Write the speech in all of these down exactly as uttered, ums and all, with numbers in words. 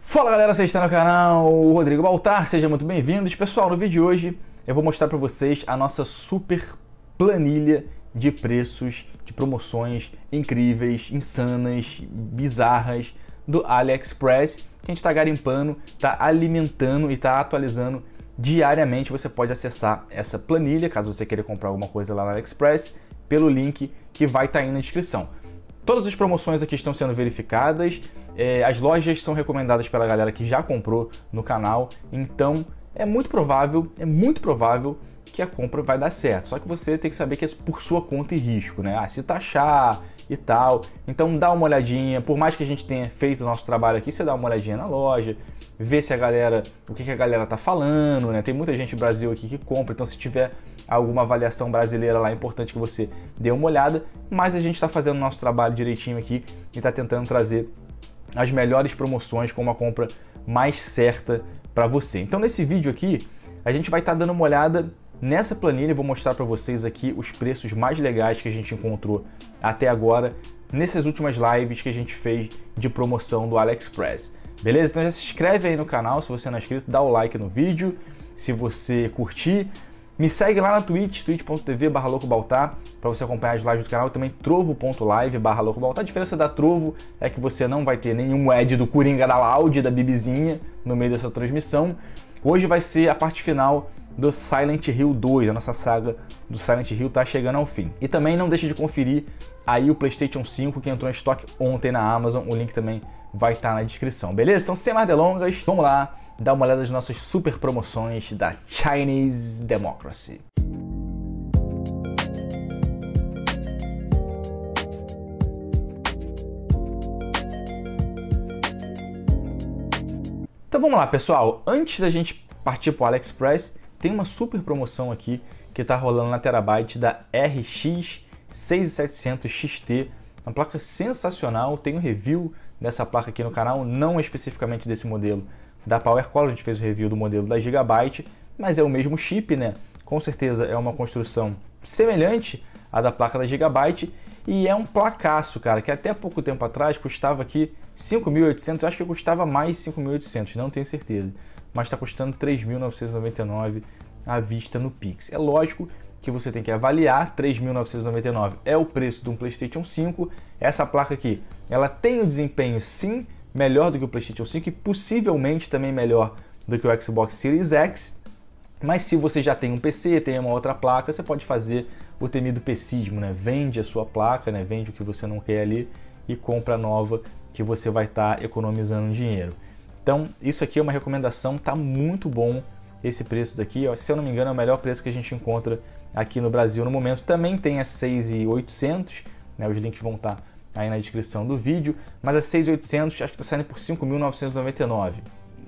Fala galera, você está no canal Rodrigo Baltar, sejam muito bem-vindos. Pessoal, no vídeo de hoje eu vou mostrar para vocês a nossa super planilha de preços, de promoções incríveis, insanas, bizarras do AliExpress, que a gente está garimpando, está alimentando e está atualizando diariamente. Você pode acessar essa planilha, caso você queira comprar alguma coisa lá no AliExpress, pelo link que vai estar aí na descrição. Todas as promoções aqui estão sendo verificadas, é, as lojas são recomendadas pela galera que já comprou no canal, então é muito provável, é muito provável que a compra vai dar certo. Só que você tem que saber que é por sua conta e risco, né? Ah, se taxar e tal, então dá uma olhadinha, por mais que a gente tenha feito o nosso trabalho aqui, você dá uma olhadinha na loja, vê se a galera, o que, que a galera tá falando, né? Tem muita gente do Brasil aqui que compra, então se tiver alguma avaliação brasileira lá, é importante que você dê uma olhada, mas a gente está fazendo o nosso trabalho direitinho aqui e está tentando trazer as melhores promoções com uma compra mais certa para você. Então nesse vídeo aqui, a gente vai estar tá dando uma olhada nessa planilha, vou mostrar para vocês aqui os preços mais legais que a gente encontrou até agora, nessas últimas lives que a gente fez de promoção do AliExpress. Beleza? Então já se inscreve aí no canal, se você não é inscrito, dá o like no vídeo, se você curtir. Me segue lá na Twitch, twitch ponto tv barra loucobaltar, para você acompanhar as lives do canal, e também trovo ponto live barra loucobaltar. A diferença da Trovo é que você não vai ter nenhum ad do Coringa da Loud, da Bibizinha, no meio da sua transmissão. Hoje vai ser a parte final do Silent Hill dois, a nossa saga do Silent Hill está chegando ao fim. E também não deixe de conferir aí o PlayStation cinco que entrou em estoque ontem na Amazon, o link também vai estar na descrição, beleza? Então sem mais delongas, vamos lá dar uma olhada nas nossas super promoções da Chinese Democracy. Então vamos lá, pessoal, antes da gente partir para o AliExpress, tem uma super promoção aqui que está rolando na Terabyte da R X seis mil e setecentos X T, uma placa sensacional. Tem um review dessa placa aqui no canal, não especificamente desse modelo da PowerColor, a gente fez o review do modelo da Gigabyte, mas é o mesmo chip, né? Com certeza é uma construção semelhante à da placa da Gigabyte e é um placaço, cara, que até pouco tempo atrás custava aqui cinco mil e oitocentos, acho que custava mais cinco mil e oitocentos, não tenho certeza, mas está custando três mil novecentos e noventa e nove reais à vista no Pix. É lógico que você tem que avaliar, três mil novecentos e noventa e nove reais é o preço de um PlayStation cinco, essa placa aqui, ela tem o desempenho sim, melhor do que o PlayStation cinco e possivelmente também melhor do que o Xbox Series X, mas se você já tem um P C, tem uma outra placa, você pode fazer o temido pecismo, né? Vende a sua placa, né? Vende o que você não quer ali e compra a nova que você vai estar tá economizando dinheiro. Então isso aqui é uma recomendação, tá muito bom esse preço daqui, ó. Se eu não me engano é o melhor preço que a gente encontra aqui no Brasil no momento. Também tem a seis mil e oitocentos, né? Os links vão estar tá aí na descrição do vídeo, mas a seis mil e oitocentos acho que está saindo por cinco mil novecentos e noventa e nove.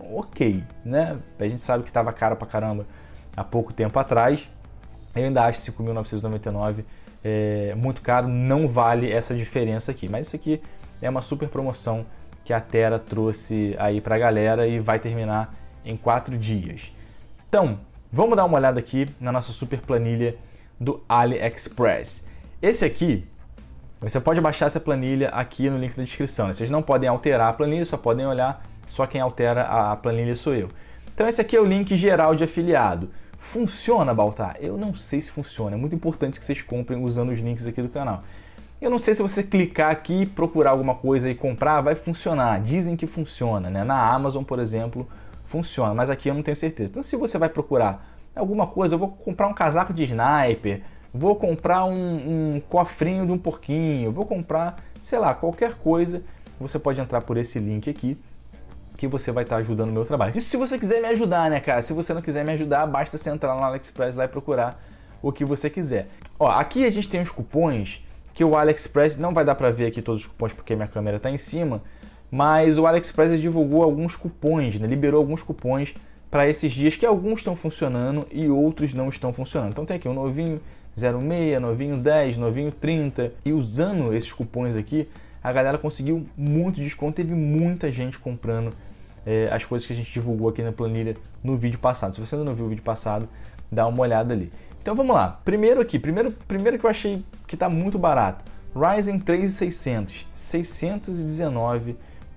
Ok, né? A gente sabe que estava caro pra caramba há pouco tempo atrás. Eu ainda acho cinco mil novecentos e noventa e nove é, muito caro, não vale essa diferença aqui. Mas isso aqui é uma super promoção que a Tera trouxe aí pra galera e vai terminar em quatro dias. Então, vamos dar uma olhada aqui na nossa super planilha do AliExpress. Esse aqui, você pode baixar essa planilha aqui no link da descrição, né? Vocês não podem alterar a planilha, só podem olhar, só quem altera a planilha sou eu. Então esse aqui é o link geral de afiliado. Funciona, Baltar? Eu não sei se funciona, é muito importante que vocês comprem usando os links aqui do canal. Eu não sei se você clicar aqui, procurar alguma coisa e comprar, vai funcionar. Dizem que funciona, né? Na Amazon, por exemplo, funciona, mas aqui eu não tenho certeza. Então se você vai procurar alguma coisa, eu vou comprar um casaco de sniper, vou comprar um, um cofrinho de um porquinho, vou comprar, sei lá, qualquer coisa, você pode entrar por esse link aqui, que você vai estar ajudando o meu trabalho. Isso se você quiser me ajudar, né, cara? Se você não quiser me ajudar, basta você entrar lá no AliExpress lá e procurar o que você quiser. Ó, aqui a gente tem os cupons, que o AliExpress, não vai dar pra ver aqui todos os cupons porque minha câmera tá em cima, mas o AliExpress divulgou alguns cupons, né? Liberou alguns cupons para esses dias, que alguns estão funcionando e outros não estão funcionando. Então tem aqui um novinho zero seis, novinho dez, novinho trinta. E usando esses cupons aqui, a galera conseguiu muito desconto. Teve muita gente comprando é, as coisas que a gente divulgou aqui na planilha no vídeo passado. Se você ainda não viu o vídeo passado, dá uma olhada ali. Então vamos lá. Primeiro aqui, primeiro, primeiro que eu achei que está muito barato. Ryzen três mil e seiscentos, seiscentos e dezenove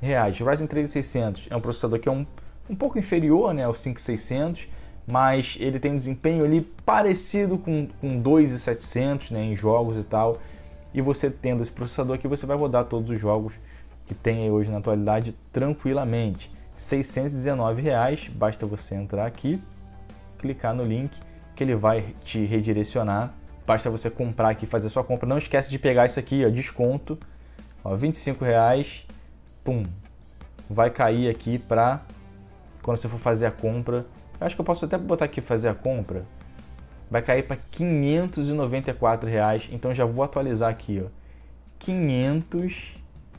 reais. O Ryzen três mil e seiscentos é um processador que é um, um pouco inferior, né, ao cinco mil e seiscentos, mas ele tem um desempenho ali parecido com, com dois mil e setecentos, né, em jogos e tal. E você tendo esse processador aqui, você vai rodar todos os jogos que tem aí hoje na atualidade tranquilamente. seiscentos e dezenove reais, basta você entrar aqui, clicar no link que ele vai te redirecionar. Basta você comprar aqui, fazer sua compra. Não esquece de pegar isso aqui, ó, desconto, ó, vinte e cinco reais, pum, vai cair aqui para quando você for fazer a compra. Eu acho que eu posso até botar aqui fazer a compra. Vai cair para quinhentos e noventa e quatro reais. Então já vou atualizar aqui, ó, quinhentos,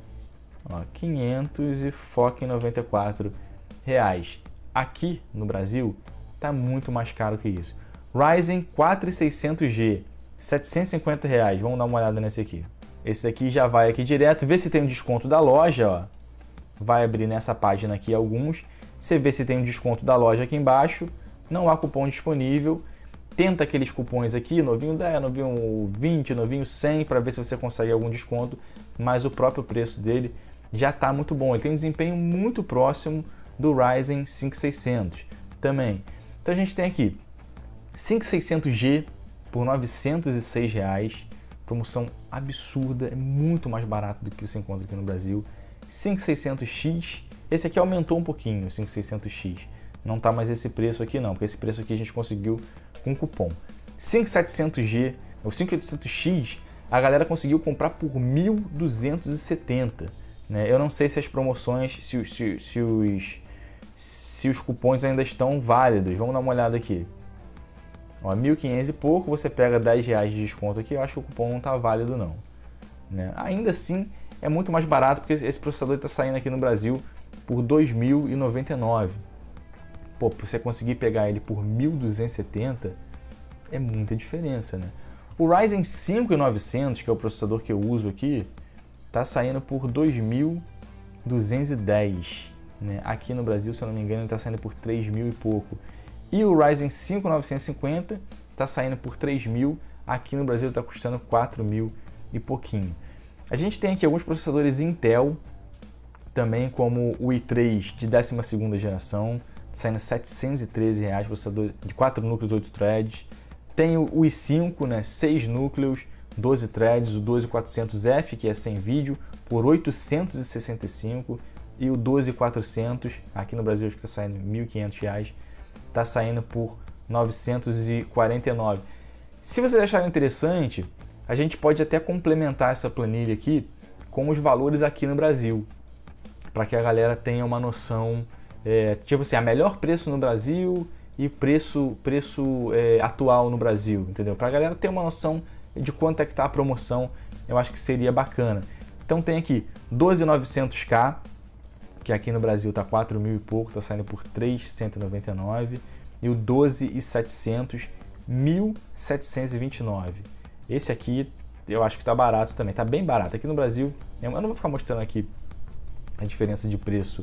ó, quinhentos e foca em noventa e quatro reais. Aqui no Brasil tá muito mais caro que isso. Ryzen quatro mil e seiscentos G, setecentos e cinquenta reais. Vamos dar uma olhada nesse aqui. Esse aqui já vai aqui direto, vê se tem um desconto da loja, ó. Vai abrir nessa página aqui alguns. Você vê se tem um desconto da loja aqui embaixo. Não há cupom disponível. Tenta aqueles cupons aqui, novinho dez, novinho vinte, novinho cem, para ver se você consegue algum desconto. Mas o próprio preço dele já está muito bom. Ele tem um desempenho muito próximo do Ryzen cinco mil e seiscentos também. Então a gente tem aqui cinco mil e seiscentos G por novecentos e seis reais. Promoção absurda, é muito mais barato do que você encontra aqui no Brasil. cinco mil e seiscentos X, esse aqui aumentou um pouquinho, cinco mil e seiscentos X. Não tá mais esse preço aqui não, porque esse preço aqui a gente conseguiu com cupom. cinco mil e setecentos G, o cinco mil e oitocentos X, a galera conseguiu comprar por mil duzentos e setenta. Né? Eu não sei se as promoções, se, se, se, os, se os cupons ainda estão válidos. Vamos dar uma olhada aqui. Ó, mil e quinhentos e pouco, você pega dez reais de desconto aqui, eu acho que o cupom não está válido não. Né? Ainda assim, é muito mais barato, porque esse processador está saindo aqui no Brasil por dois mil e noventa e nove reais. Pô, para você conseguir pegar ele por mil duzentos e setenta, é muita diferença, né? O Ryzen cinco mil e novecentos, que é o processador que eu uso aqui, está saindo por dois mil duzentos e dez, né? Aqui no Brasil, se eu não me engano, ele está saindo por três mil e pouco. E o Ryzen cinco mil novecentos e cinquenta está saindo por três mil, aqui no Brasil está custando quatro mil e pouquinho. A gente tem aqui alguns processadores Intel, também como o i três de décima segunda geração, saindo setecentos e treze reais, processador de quatro núcleos, oito threads. Tem o i cinco, né, seis núcleos, doze threads, o doze quatrocentos F, que é sem vídeo, por oitocentos e sessenta e cinco, e o doze quatrocentos, aqui no Brasil acho que está saindo mil e quinhentos reais, está saindo por novecentos e quarenta e nove. Se vocês acharem interessante, a gente pode até complementar essa planilha aqui com os valores aqui no Brasil, para que a galera tenha uma noção, é, tipo assim, a melhor preço no Brasil e preço, preço é, atual no Brasil, entendeu? Para a galera ter uma noção de quanto é que está a promoção, eu acho que seria bacana. Então tem aqui doze novecentos K, que aqui no Brasil está quatro mil e pouco, está saindo por trezentos e noventa e nove, e o doze setecentos, mil setecentos e vinte e nove. Esse aqui eu acho que está barato também, está bem barato. Aqui no Brasil, eu não vou ficar mostrando aqui a diferença de preço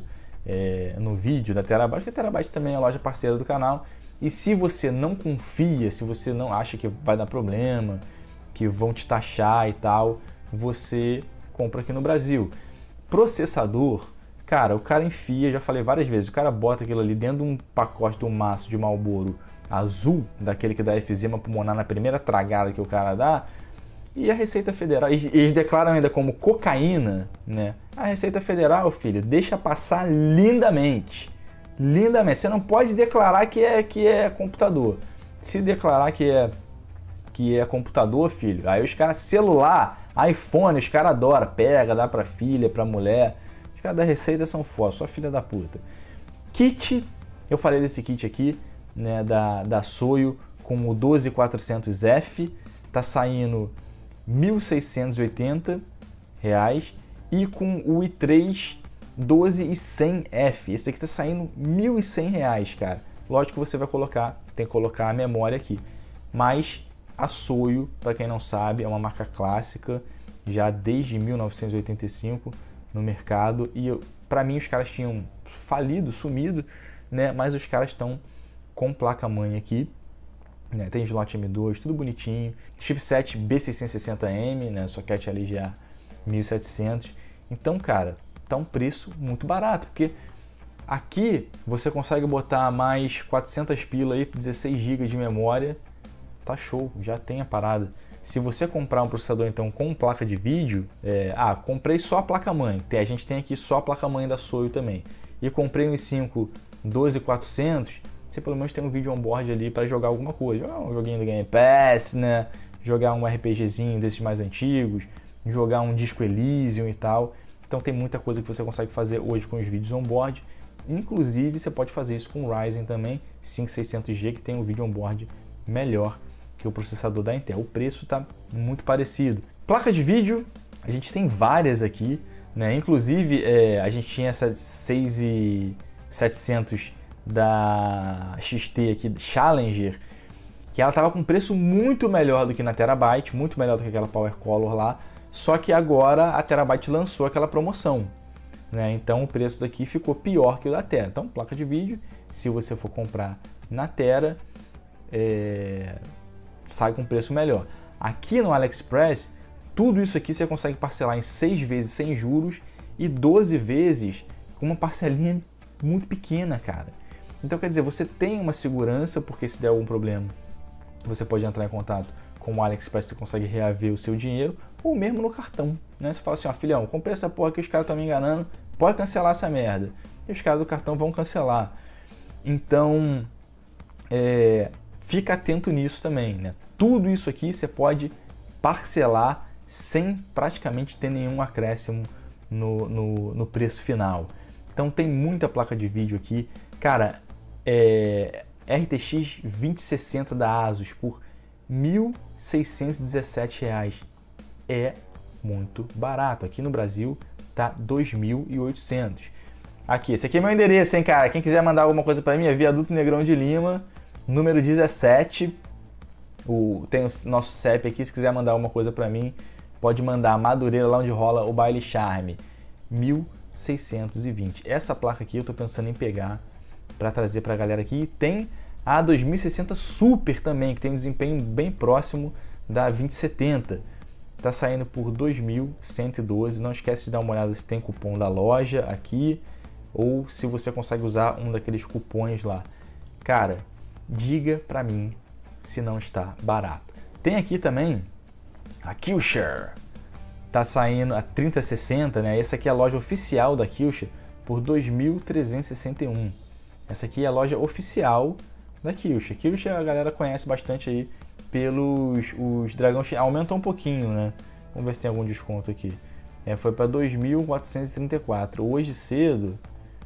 é, no vídeo da Terabyte, porque a Terabyte também é a loja parceira do canal. E se você não confia, se você não acha que vai dar problema, que vão te taxar e tal, você compra aqui no Brasil. Processador, cara, o cara enfia, já falei várias vezes, o cara bota aquilo ali dentro de um pacote de um maço de Marlboro azul, daquele que dá efizema pulmonar na primeira tragada que o cara dá, e a Receita Federal, eles declaram ainda como cocaína, né? A Receita Federal, filho, deixa passar lindamente. Lindamente. Você não pode declarar que é, que é computador. Se declarar que é, que é computador, filho, aí os caras, celular, iPhone, os caras adoram. Pega, dá pra filha, pra mulher. Os caras da Receita são foda, só filha da puta. Kit, eu falei desse kit aqui, né, da, da Soio, com o doze quatrocentos F, tá saindo mil seiscentos e oitenta reais, e com o i três doze cem F, esse aqui tá saindo mil e cem reais, cara. Lógico que você vai colocar, tem que colocar a memória aqui, mas a Soio, para quem não sabe, é uma marca clássica, já desde mil novecentos e oitenta e cinco no mercado, e para mim os caras tinham falido, sumido, né? Mas os caras estão com placa-mãe aqui, né? Tem slot M dois, tudo bonitinho, chipset B seiscentos e sessenta M, né? Socket L G A mil e setecentos. Então, cara, tá um preço muito barato, porque aqui você consegue botar mais quatrocentas pila aí, dezesseis gigas de memória, tá show, já tem a parada. Se você comprar um processador então com placa de vídeo, é, ah, comprei só a placa-mãe, a gente tem aqui só a placa-mãe da Soio também, e comprei um i cinco doze mil e quatrocentos, você pelo menos tem um vídeo on-board ali para jogar alguma coisa, jogar um joguinho do Game Pass, né? Jogar um RPGzinho desses mais antigos, jogar um Disco Elysium e tal. Então tem muita coisa que você consegue fazer hoje com os vídeos on-board. Inclusive você pode fazer isso com o Ryzen também, cinco mil e seiscentos G, que tem um vídeo on-board melhor que o processador da Intel. O preço está muito parecido. Placa de vídeo, a gente tem várias aqui, né? Inclusive é, a gente tinha essa seis mil e setecentos da X T aqui, Challenger, que ela estava com preço muito melhor do que na Terabyte, muito melhor do que aquela Power Color lá, só que agora a Terabyte lançou aquela promoção, né? Então o preço daqui ficou pior que o da Tera. Então placa de vídeo, se você for comprar na Tera, é... sai com preço melhor. Aqui no AliExpress, tudo isso aqui você consegue parcelar em seis vezes sem juros e doze vezes com uma parcelinha muito pequena, cara. Então quer dizer, você tem uma segurança, porque se der algum problema, você pode entrar em contato com o AliExpress, você consegue reaver o seu dinheiro, ou mesmo no cartão, né? Você fala assim, ó, filhão, comprei essa porra que os caras estão me enganando, pode cancelar essa merda. E os caras do cartão vão cancelar. Então, é, fica atento nisso também, né? Tudo isso aqui você pode parcelar sem praticamente ter nenhum acréscimo no, no, no preço final. Então tem muita placa de vídeo aqui. Cara, é, R T X vinte sessenta da Asus por mil seiscentos e dezessete reais. É muito barato. Aqui no Brasil tá dois mil e oitocentos. Aqui, esse aqui é meu endereço, hein, cara? Quem quiser mandar alguma coisa para mim é Viaduto Negrão de Lima, número dezessete. O, tem o nosso C E P aqui, se quiser mandar alguma coisa para mim, pode mandar Madureira, lá onde rola o Baile Charme, mil seiscentos e vinte. Essa placa aqui eu tô pensando em pegar para trazer para a galera aqui. E tem a dois mil e sessenta Super também, que tem um desempenho bem próximo da vinte setenta. Tá saindo por dois mil cento e doze. Não esquece de dar uma olhada se tem cupom da loja aqui ou se você consegue usar um daqueles cupons lá. Cara, diga para mim se não está barato. Tem aqui também a Killshare. Tá saindo a trinta sessenta, né? Essa aqui é a loja oficial da Killshare por dois mil trezentos e sessenta e um. Essa aqui é a loja oficial da Killshare. Killshare a galera conhece bastante aí pelos os dragões. Aumentou um pouquinho, né? Vamos ver se tem algum desconto aqui. É, foi para dois mil quatrocentos e trinta e quatro. Hoje cedo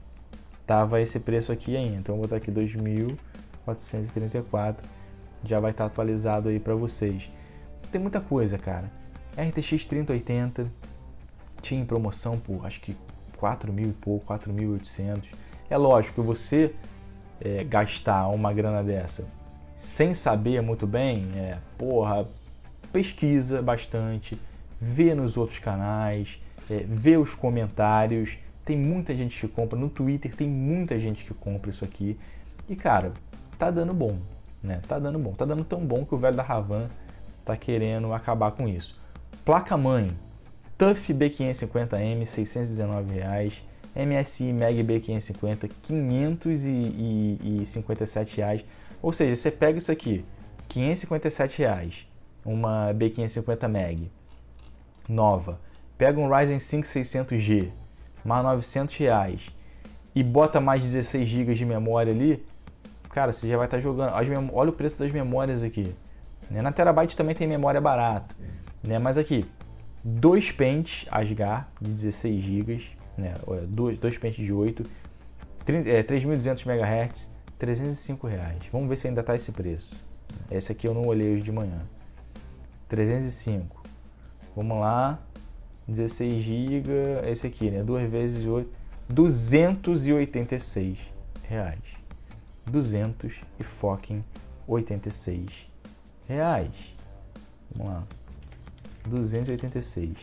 tava esse preço aqui ainda. Então eu vou botar aqui dois mil quatrocentos e trinta e quatro. Já vai estar atualizado aí para vocês. Tem muita coisa, cara. R T X trinta oitenta tinha em promoção por acho que quatro mil e pouco, quatro mil e oitocentos. É lógico que você é, gastar uma grana dessa sem saber muito bem, é, porra, pesquisa bastante, vê nos outros canais, é, vê os comentários. Tem muita gente que compra, no Twitter tem muita gente que compra isso aqui. E cara, tá dando bom, né? Tá dando bom, tá dando tão bom que o velho da Havan tá querendo acabar com isso. Placa-mãe, T U F B quinhentos e cinquenta M, seiscentos e dezenove reais. M S I Mag B quinhentos e cinquenta, quinhentos e cinquenta e sete reais. Ou seja, você pega isso aqui, quinhentos e cinquenta e sete reais, uma B quinhentos e cinquenta Mag nova, pega um Ryzen cinco seiscentos G, mais novecentos reais, e bota mais dezesseis gigas de memória ali, cara, você já vai estar jogando. Olha o preço das memórias aqui. Na Terabyte também tem memória barata, né? Mas aqui, dois pentes Asgar de dezesseis gigas, né? dois, dois pentes de oito, três mil e duzentos megahertz, trezentos e cinco reais. Vamos ver se ainda está esse preço. Esse aqui eu não olhei hoje de manhã. trezentos e cinco. Vamos lá. dezesseis gigas, esse aqui, né? duas vezes oito, duzentos e oitenta e seis reais. duzentos e fucking oitenta e seis reais. Vamos lá. duzentos e oitenta e seis.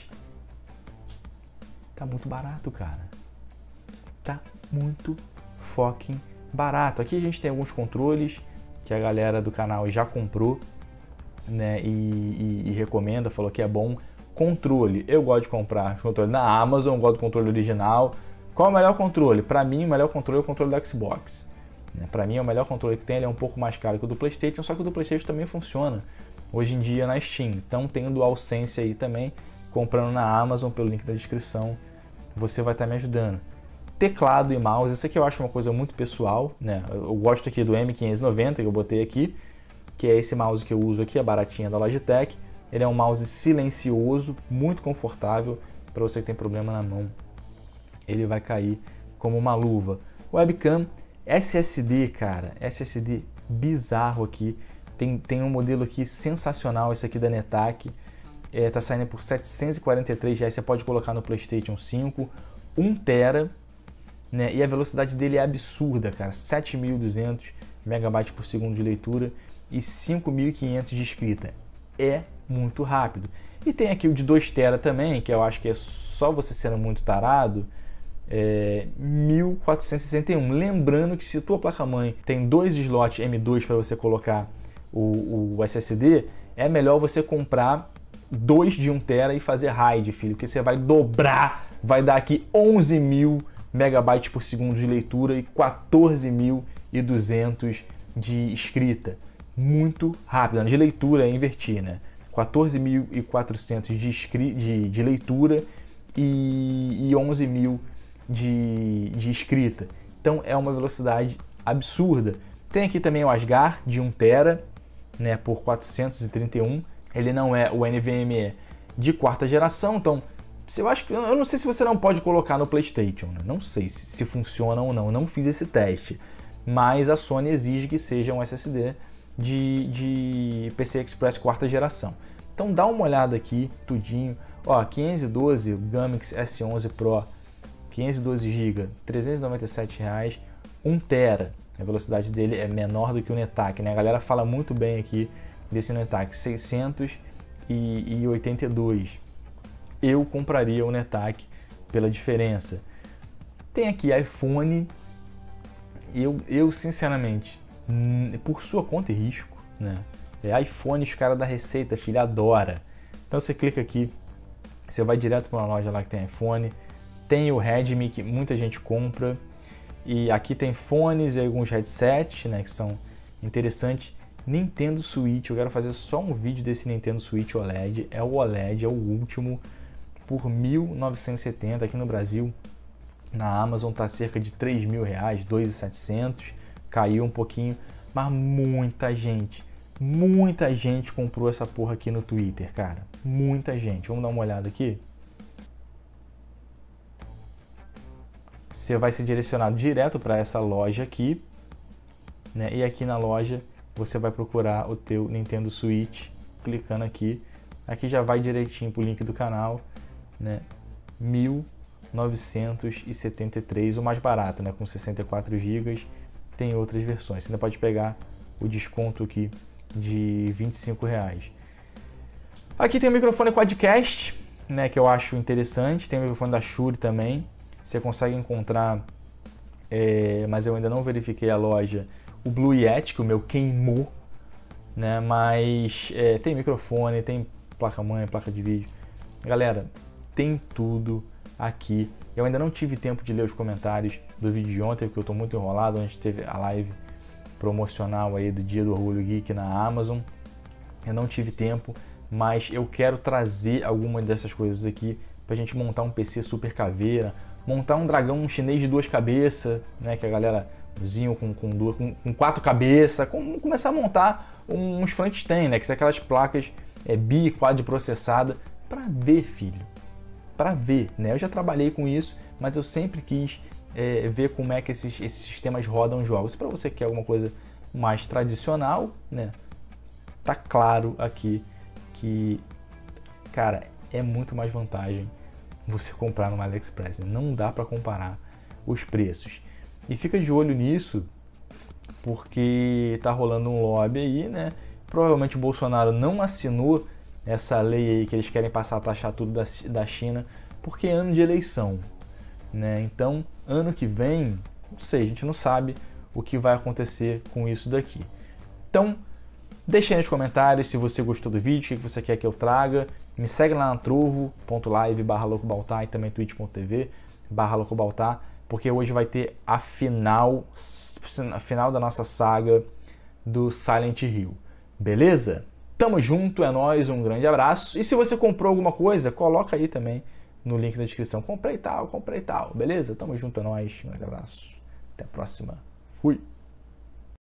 Tá muito barato, cara. Tá muito fucking barato. Aqui a gente tem alguns controles que a galera do canal já comprou, né? E, e, e recomenda, falou que é bom. Controle, eu gosto de comprar controle na Amazon, eu gosto do controle original. Qual é o melhor controle? Para mim, o melhor controle é o controle do Xbox. Para mim, é o melhor controle que tem, ele é um pouco mais caro que o do PlayStation, só que o do PlayStation também funciona hoje em dia na Steam. Então tem o DualSense aí também, comprando na Amazon pelo link da descrição, você vai estar me ajudando. Teclado e mouse, isso aqui eu acho uma coisa muito pessoal, né? Eu gosto aqui do M quinhentos e noventa que eu botei aqui, que é esse mouse que eu uso aqui, a baratinha da Logitech. Ele é um mouse silencioso, muito confortável para você que tem problema na mão. Ele vai cair como uma luva. Webcam S S D, cara, S S D bizarro aqui. Tem, tem um modelo aqui sensacional, esse aqui da Netac. É, tá saindo por setecentos e quarenta e três reais, você pode colocar no PlayStation cinco. um tera, né? E a velocidade dele é absurda, cara. sete mil e duzentos megabytes por segundo de leitura e cinco mil e quinhentos de escrita. É muito rápido. E tem aqui o de dois tera também, que eu acho que é só você sendo muito tarado, é mil quatrocentos e sessenta e um. Lembrando que se tua placa-mãe tem dois slots M dois para você colocar o, o S S D, é melhor você comprar dois de um tera e fazer RAID, filho, porque você vai dobrar, vai dar aqui onze mil megabytes por segundo de leitura e quatorze mil e duzentos de escrita. Muito rápido. De leitura é invertir, né? quatorze mil e quatrocentos de, de, de leitura e, e onze mil de, de escrita. Então é uma velocidade absurda. Tem aqui também o Asgard de um tera, né, por quatrocentos e trinta e um. Ele não é o NVMe de quarta geração, então eu acho que eu não sei se você não pode colocar no PlayStation, né? Não sei se, se funciona ou não. Eu não fiz esse teste, mas a Sony exige que seja um S S D de, de P C Express quarta geração. Então dá uma olhada aqui, tudinho. Ó, quinhentos e doze, o Gamix S onze Pro, quinhentos e doze gigas, trezentos e noventa e sete reais, um tera. A velocidade dele é menor do que o Netac, né? A galera fala muito bem aqui desse Netac, seiscentos e oitenta e dois. Eu compraria o Netac pela diferença. Tem aqui iPhone. Eu, eu sinceramente, por sua conta e risco, né? É iPhone, os caras da Receita, filho, adora. Então você clica aqui, você vai direto para uma loja lá que tem iPhone. Tem o Redmi, que muita gente compra. E aqui tem fones e alguns headsets, né, que são interessantes. Nintendo Switch, eu quero fazer só um vídeo desse Nintendo Switch O L E D. É o O L E D, é o último, por mil novecentos e setenta aqui no Brasil. Na Amazon tá cerca de três mil reais, dois mil e setecentos. Caiu um pouquinho, mas muita gente, muita gente comprou essa porra aqui no Twitter, cara. Muita gente. Vamos dar uma olhada aqui. Você vai ser direcionado direto para essa loja aqui, né? E aqui na loja você vai procurar o teu Nintendo Switch, clicando aqui. Aqui já vai direitinho para o link do canal, né? mil novecentos e setenta e três, o mais barato, né? Com sessenta e quatro gigas. Tem outras versões. Você ainda pode pegar o desconto aqui de vinte e cinco reais. Aqui tem o microfone Quadcast, né? Que eu acho interessante. Tem o microfone da Shure também. Você consegue encontrar, é, mas eu ainda não verifiquei a loja, o Blue Yeti, que o meu queimou, né? Mas é, tem microfone, tem placa-mãe, placa de vídeo. Galera, tem tudo aqui. Eu ainda não tive tempo de ler os comentários do vídeo de ontem, porque eu estou muito enrolado. A gente teve a live promocional aí do Dia do Orgulho Geek na Amazon. Eu não tive tempo, mas eu quero trazer algumas dessas coisas aqui para a gente montar um P C super caveira, montar um dragão um chinês de duas cabeças, né, que a galera zinho com, com, duas, com, com quatro cabeças, com, começar a montar uns Frankenstein, né, que são aquelas placas é, bi, quad processada, para ver, filho, para ver, né? Eu já trabalhei com isso, mas eu sempre quis é, ver como é que esses, esses sistemas rodam jogos. Para você que quer alguma coisa mais tradicional, né, tá claro aqui que, cara, é muito mais vantagem você comprar no AliExpress, né? Não dá para comparar os preços. E fica de olho nisso, porque tá rolando um lobby aí, né? Provavelmente o Bolsonaro não assinou essa lei aí que eles querem passar a taxar tudo da, da China, porque é ano de eleição, né? Então, ano que vem, não sei, a gente não sabe o que vai acontecer com isso daqui. Então, Deixa aí nos comentários se você gostou do vídeo, o que você quer que eu traga. Me segue lá na trovo ponto live barra loucobaltar e também twitch ponto tv barra loucobaltar, porque hoje vai ter a final, a final da nossa saga do Silent Hill. Beleza? Tamo junto, é nóis, um grande abraço. E se você comprou alguma coisa, coloca aí também no link da descrição. Comprei tal, comprei tal. Beleza? Tamo junto, é nóis, um grande abraço. Até a próxima. Fui!